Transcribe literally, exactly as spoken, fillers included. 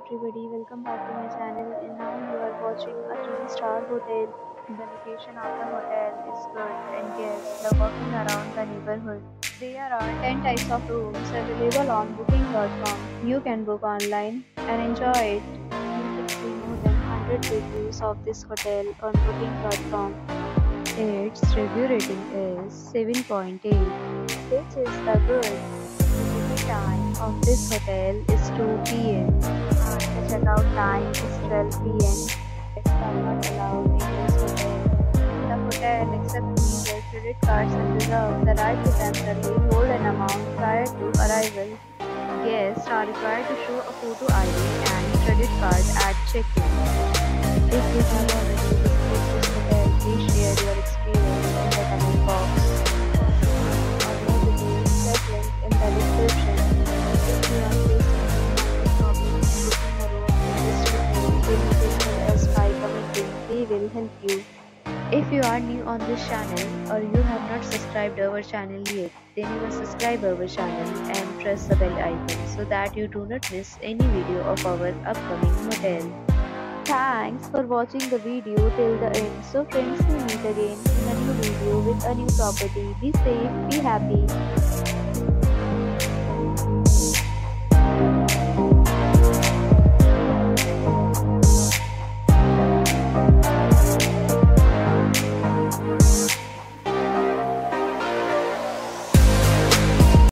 everybody, welcome back to my channel, and now you are watching a three star hotel. The location of the hotel is good and guests love walking around the neighborhood. There are ten types of rooms available on booking dot com. You can book online and enjoy it. You can see more than one hundred reviews of this hotel on booking dot com. Its review rating is seven point eight, which is the good. The time of this hotel is two p m and the checkout time is twelve p m Pets are not allowed in this hotel. The hotel accepts major credit cards and reserves the right to temporarily hold an amount prior to arrival. Guests are required to show a photo I D and credit card at check-in. If you have already visited this hotel, please share your experience in the comment box. In the description. If you are facing any problem in booking a room in this hotel, then you can tell us by commenting. We will help you. If you are new on this channel or you have not subscribed our channel yet, then you must subscribe our channel and press the bell icon so that you do not miss any video of our upcoming hotel. Thanks for watching the video till the end. So friends, we meet again in a new video with a new property. Be safe, be happy.